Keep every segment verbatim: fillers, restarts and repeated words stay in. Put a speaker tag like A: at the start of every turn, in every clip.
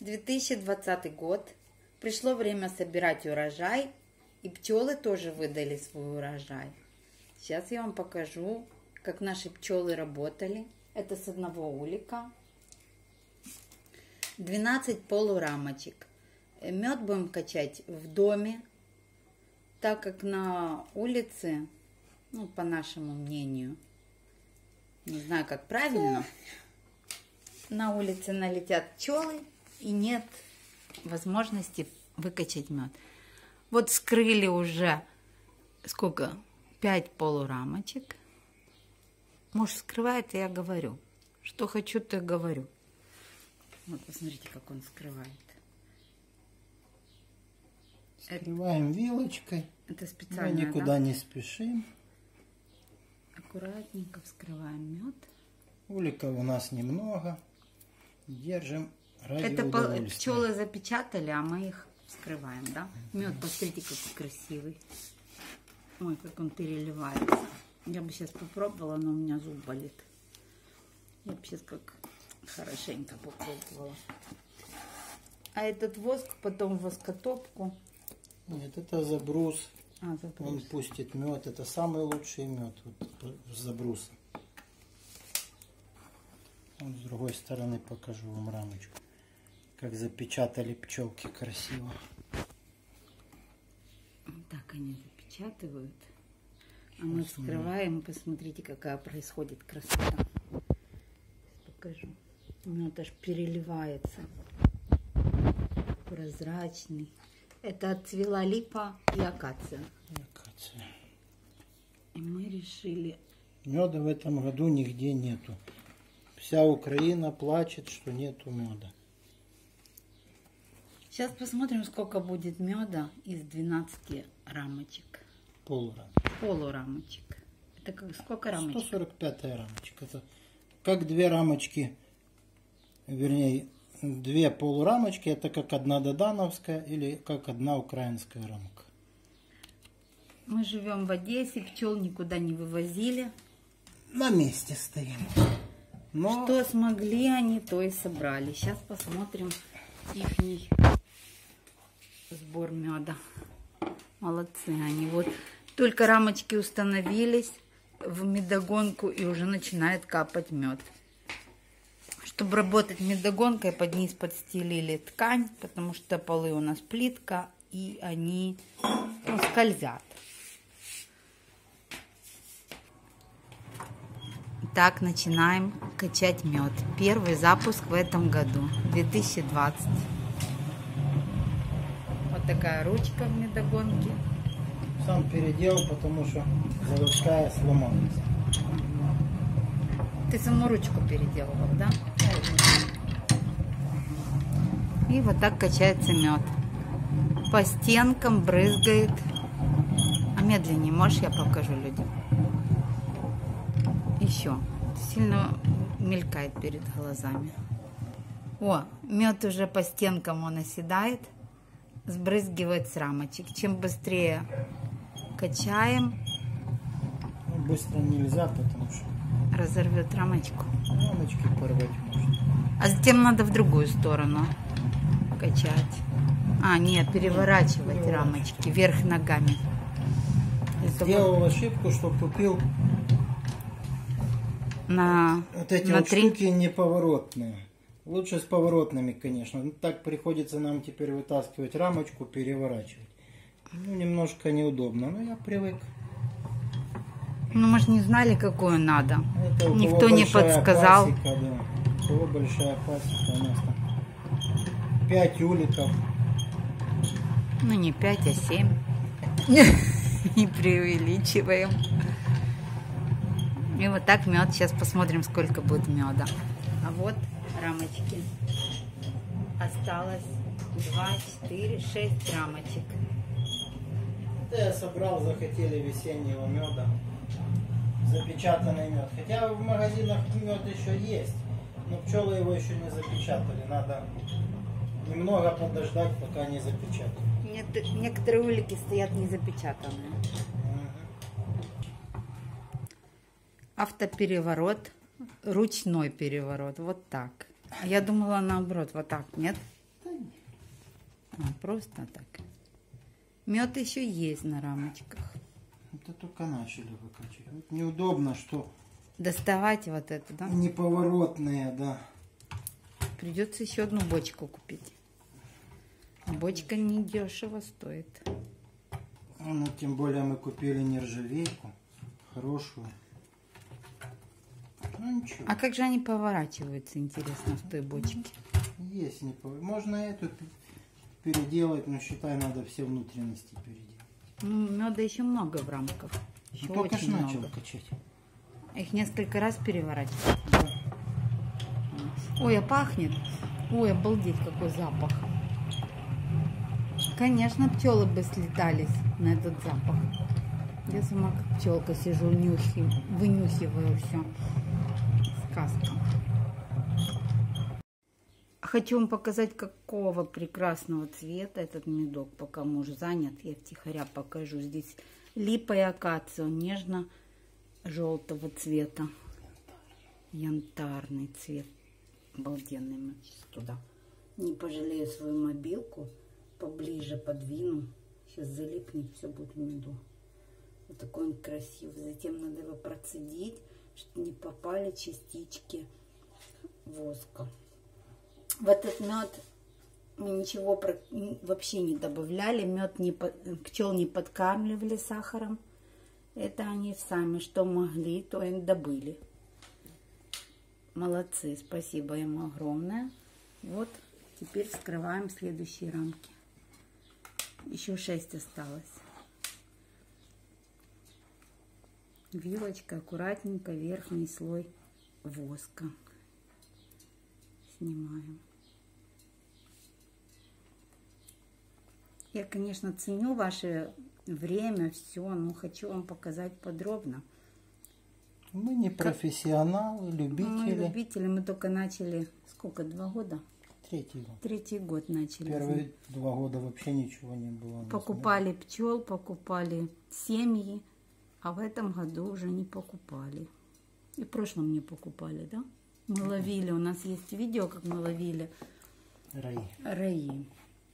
A: две тысячи двадцатый год. Пришло время собирать урожай, и пчелы тоже выдали свой урожай. Сейчас я вам покажу, как наши пчелы работали. Это с одного улика. двенадцать полурамочек. Мед будем качать в доме, так как на улице, ну, по нашему мнению, не знаю, как правильно, на улице налетят пчелы и нет возможности выкачать мед. Вот вскрыли уже сколько? пять полурамочек. Муж вскрывает, и я говорю. Что хочу, то и говорю. Вот посмотрите, как он вскрывает.
B: Вскрываем это, вилочкой.
A: Это специально.
B: Мы никуда, да, не спешим.
A: Аккуратненько вскрываем мед.
B: Уликов у нас немного. Держим ради
A: это
B: удовольствия.
A: Пчелы запечатали, а мы их вскрываем, да? Мед, посмотрите, какой красивый. Ой, как он переливается. Я бы сейчас попробовала, но у меня зуб болит. Я бы сейчас как хорошенько попробовала. А этот воск потом в воскотопку.
B: Нет, это забрус.
A: А, забрус.
B: Он пустит мед. Это самый лучший мед вот, с забруса. Вот с другой стороны покажу вам рамочку. Как запечатали пчелки красиво.
A: Так они запечатывают. А мы вскрываем. Посмотрите, какая происходит красота. Покажу. Мед аж переливается. Прозрачный. Это отцвела липа и акация.
B: Акация.
A: И мы решили...
B: Меда в этом году нигде нету. Вся Украина плачет, что нету меда.
A: Сейчас посмотрим, сколько будет меда из двенадцати рамочек.
B: Полурамочек.
A: Полурамочек. Это как, сколько рамочек?
B: сто сорок пятая рамочка. Это как две рамочки, вернее, две полурамочки. Это как одна додановская или как одна украинская рамка.
A: Мы живем в Одессе, пчел никуда не вывозили.
B: На месте стоим. Но...
A: Что смогли они, то и собрали. Сейчас посмотрим ихний сбор меда. Молодцы они. Вот только рамочки установились в медогонку и уже начинает капать мед. Чтобы работать медогонкой, под низ подстелили ткань, потому что полы у нас плитка и они, ну, скользят. Так, начинаем качать мед. Первый запуск в этом году, две тысячи двадцатый. Вот такая ручка в медогонке.
B: Сам переделал, потому что заводская сломалась.
A: Ты саму ручку переделывал, да? И вот так качается мед. По стенкам брызгает. А медленнее, можешь, я покажу людям? Еще. Сильно мелькает перед глазами. О, мед уже по стенкам он оседает. Сбрызгивает с рамочек. Чем быстрее качаем.
B: Ну, быстро нельзя, потому что
A: разорвет рамочку.
B: Рамочки порвать можно.
A: А затем надо в другую сторону качать. А, нет, переворачивать рамочки вверх ногами.
B: Сделал ошибку, что купил
A: на,
B: вот эти
A: на
B: вот
A: три...
B: штуки неповоротные. Лучше с поворотными, конечно. Ну, так приходится нам теперь вытаскивать рамочку, переворачивать. Ну, немножко неудобно, но я привык.
A: Ну, мы же не знали, какую надо.
B: Это
A: никто не подсказал.
B: Пасека, да. У кого большая пасека, у нас там пять уликов.
A: Ну, не пять, а семь. Не преувеличиваем. И вот так мед. Сейчас посмотрим, сколько будет меда. А вот рамочки. Осталось два, четыре, шесть рамочек.
B: Это я собрал, захотели весеннего меда. Запечатанный мед. Хотя в магазинах мед еще есть, но пчелы его еще не запечатали. Надо немного подождать, пока не запечатают.
A: Нет, некоторые улики стоят не запечатанные.
B: Угу.
A: Автопереворот, ручной переворот. Вот так. Я думала наоборот, вот так, нет? А, просто так. Мед еще есть на рамочках.
B: Это только начали выкачивать. Вот неудобно, что
A: Доставать вот это, да?
B: неповоротные, да.
A: Придется еще одну бочку купить. Бочка недешево стоит.
B: Ну, тем более мы купили нержавейку. Хорошую. Ну, ничего.
A: А как же они поворачиваются, интересно, в той бочке?
B: Есть не пов- Можно эту переделать, но считай, надо все внутренности переделать.
A: Ну, меда еще много в рамках. Еще
B: Ну, только
A: очень
B: ж начал
A: много.
B: качать.
A: Их несколько раз переворачивать.
B: Да.
A: Ой, а пахнет. Ой, обалдеть, какой запах. Конечно, пчелы бы слетались на этот запах. Я сама как пчелка сижу, нюхи, вынюхиваю все. Сказка. Хочу вам показать, какого прекрасного цвета этот медок. Пока муж занят, я втихаря покажу. Здесь липа и акация, он нежно-желтого цвета. Янтарный цвет. Обалденный. Мы сейчас туда не пожалею свою мобилку. Поближе подвину. Сейчас залипнет, все будет в меду. Вот такой он красивый. Затем надо его процедить, чтобы не попали частички воска. В этот мед мы ничего вообще не добавляли. Мед не, пчел не подкармливали сахаром. Это они сами что могли, то и добыли. Молодцы, спасибо ему огромное. Вот, теперь вскрываем следующие рамки. Еще шесть осталось. Вилочкой аккуратненько верхний слой воска снимаем. Я, конечно, ценю ваше время, все, но хочу вам показать подробно.
B: Мы не профессионалы, любители.
A: Мы любители, мы только начали, сколько, два года?
B: Третий год.
A: Третий год начали.
B: Первые два года вообще ничего не было.
A: Покупали пчел, покупали семьи, а в этом году уже не покупали. И в прошлом не покупали, да? Мы ловили, у нас есть видео, как мы ловили
B: Раи.
A: раи.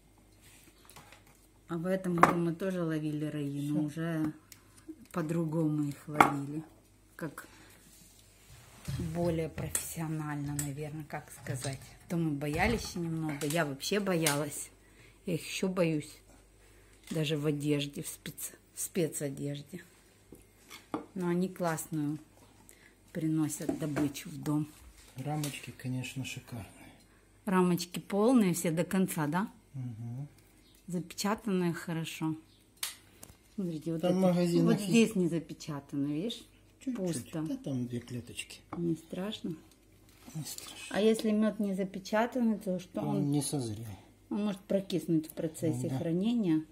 A: А в этом году мы тоже ловили раи, но уже по-другому их ловили. Как более профессионально, наверное, как сказать. То мы боялись еще немного. Я вообще боялась. Я их еще боюсь. Даже в одежде, в, спец... в спецодежде. Но они классную приносят добычу в дом.
B: Рамочки, конечно, шикарные.
A: Рамочки полные, все до конца, да?
B: Угу.
A: Запечатанные хорошо. Смотрите, вот,
B: там
A: это,
B: магазинах
A: вот здесь не запечатано, видишь?
B: Чуть-чуть.
A: Пусто.
B: Да, там две клеточки.
A: Не страшно.
B: Не страшно.
A: А если мед не запечатанный, то что
B: Он,
A: он,
B: не созрел.
A: он может прокиснуть в процессе
B: Да.
A: хранения.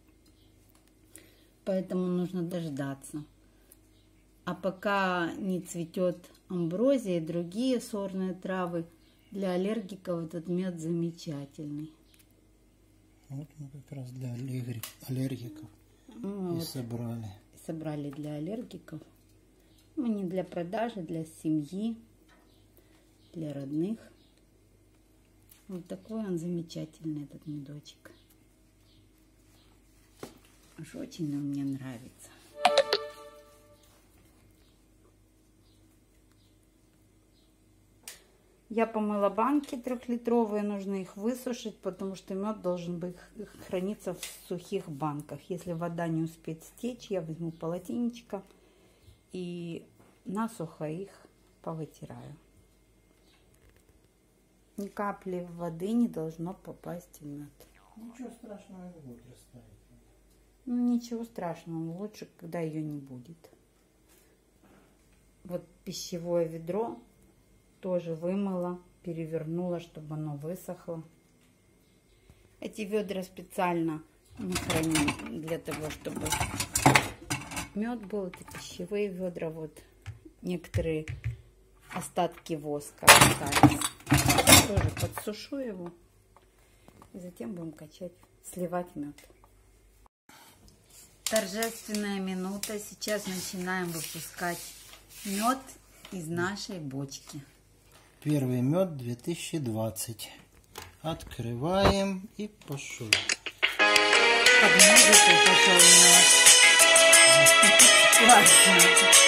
A: Поэтому нужно дождаться. А пока не цветет амброзия и другие сорные травы, для аллергиков этот мед замечательный.
B: Вот мы как раз для аллерги- аллергиков
A: Ну,
B: и
A: вот
B: собрали.
A: собрали для аллергиков. Ну, не для продажи, для семьи, для родных. Вот такой он замечательный, этот медочек. Уж очень он мне нравится. Я помыла банки трехлитровые, нужно их высушить, потому что мед должен быть храниться в сухих банках. Если вода не успеет стечь, я возьму полотенечко и насухо их повытираю. Ни капли воды не должно попасть в мед.
B: Ничего страшного не будет расставить.
A: Ну, ничего страшного, лучше, когда ее не будет. Вот пищевое ведро тоже вымыла, перевернула, чтобы оно высохло. Эти ведра специально мы храним для того, чтобы мед был. Это пищевые ведра. Вот некоторые остатки воска остались. Тоже подсушу его. И затем будем качать, сливать мед. Торжественная минута. Сейчас начинаем выпускать мед из нашей бочки.
B: Первый мед две тысячи двадцать. Открываем и пошел.
A: Под музыку пошел мед. Классно.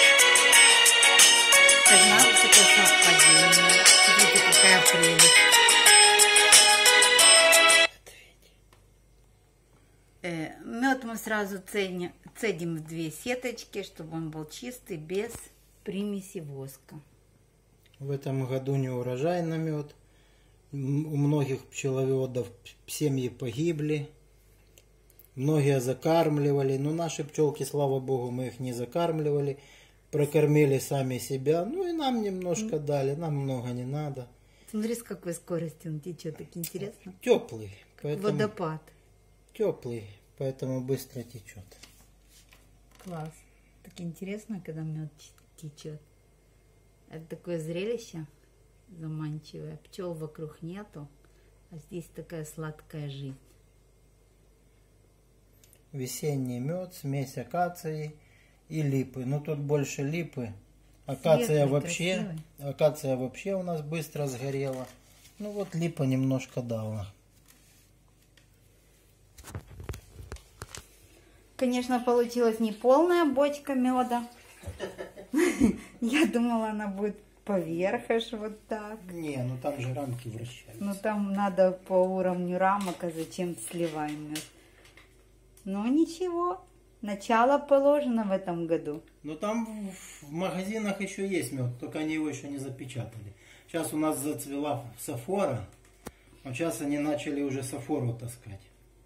A: Так надо такое совпадение. Смотрите, какая прелесть. Э, мед мы сразу цедим, цедим в две сеточки, чтобы он был чистый, без примеси воска.
B: В этом году не урожай на мед. У многих пчеловодов семьи погибли. Многие закармливали. Но наши пчелки, слава богу, мы их не закармливали. Прокормили сами себя. Ну и нам немножко дали. Нам много не надо.
A: Смотри, с какой скоростью он течет. Так интересно.
B: Теплый. Поэтому...
A: Водопад.
B: Теплый. Поэтому быстро течет.
A: Класс. Так интересно, когда мед течет. Это такое зрелище заманчивое. Пчел вокруг нету, а здесь такая сладкая жизнь.
B: Весенний мед, смесь акации и липы. Но тут больше липы. Акация
A: Светлый,
B: вообще,
A: красивый.
B: акация вообще у нас быстро сгорела. Ну вот липа немножко дала.
A: Конечно, получилась не полная бочка меда. Я думала, она будет поверх аж вот так.
B: Не, ну там же рамки вращаются.
A: Но там надо по уровню рамок, а зачем сливаем мед? Ну ничего, начало положено в этом году.
B: Но там в магазинах еще есть мед, только они его еще не запечатали. Сейчас у нас зацвела сафора, а сейчас они начали уже сафору таскать.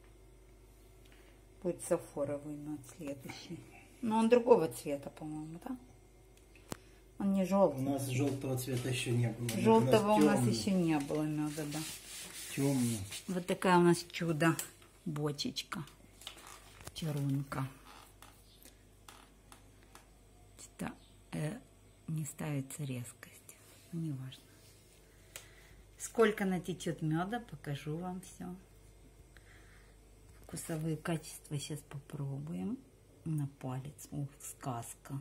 A: Будет сафоровый мед следующий. Но он другого цвета, по-моему, да? Он не желтый.
B: У нас желтого цвета еще не было.
A: Желтого у нас,
B: темный,
A: еще не было меда, да.
B: Темный.
A: Вот такая у нас чудо бочечка. Чарунка. Это, э, не ставится резкость. Не важно. Сколько натечет меда, покажу вам все. Вкусовые качества сейчас попробуем. На палец. Ух, сказка.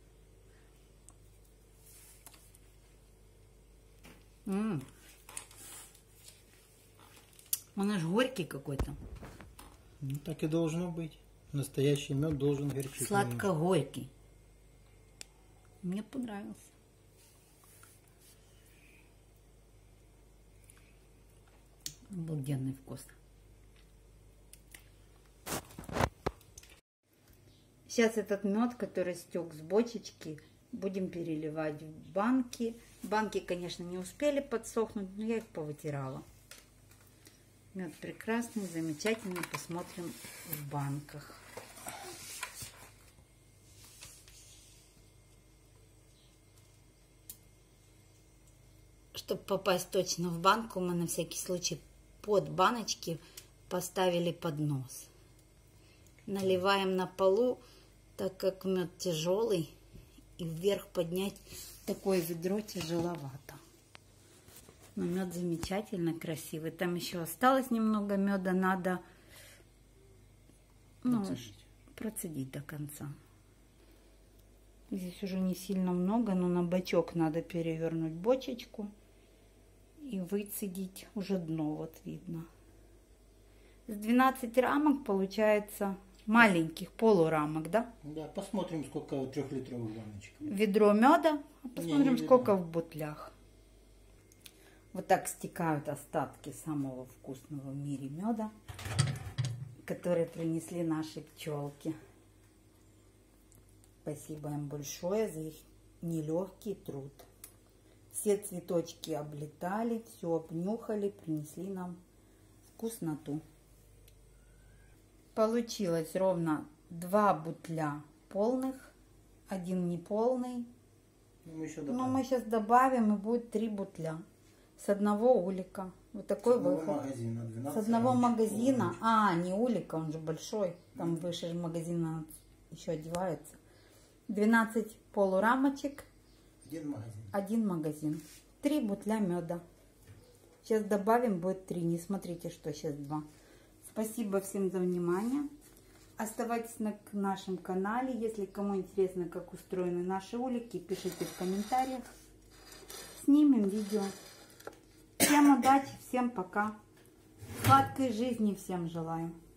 A: М-м. Он аж горький какой-то.
B: Ну так и должно быть. Настоящий мед должен горчить.
A: Сладко-горький. Мне понравился. Обалденный вкус. Сейчас этот мед, который стек с бочечки, будем переливать в банки. Банки, конечно, не успели подсохнуть, но я их повытирала. Мед прекрасный, замечательный. Посмотрим в банках. Чтобы попасть точно в банку, мы на всякий случай под баночки поставили поднос. Наливаем на полу, так как мед тяжелый, и вверх поднять такое ведро тяжеловато. Но мед замечательно красивый. Там еще осталось немного меда, надо ну, процедить. процедить до конца. Здесь уже не сильно много, но на бачок надо перевернуть бочечку и выцедить уже дно, вот видно. С двенадцати рамок получается маленьких, полурамок, да?
B: Да, посмотрим, сколько трехлитровых баночек.
A: Ведро меда, а посмотрим,
B: не, не
A: сколько в бутлях. Вот так стекают остатки самого вкусного в мире меда, которые принесли наши пчелки. Спасибо им большое за их нелегкий труд. Все цветочки облетали, все обнюхали, принесли нам вкусноту. Получилось ровно два бутля полных, один неполный.
B: Но мы, еще
A: Но мы сейчас добавим, и будет три бутля. С одного улика. Вот такой
B: с одного
A: выход.
B: магазина.
A: С одного
B: рамочек,
A: магазина.
B: полночек.
A: А, не улика, он же большой. Там выше же магазина еще одевается. двенадцать полурамочек.
B: Один магазин.
A: Один магазин. Три бутля меда. Сейчас добавим, будет три. Не смотрите, что сейчас два. Спасибо всем за внимание. Оставайтесь на нашем канале. Если кому интересно, как устроены наши улики, пишите в комментариях. Снимем видео. Всем удачи, всем пока. сладкой жизни всем желаю.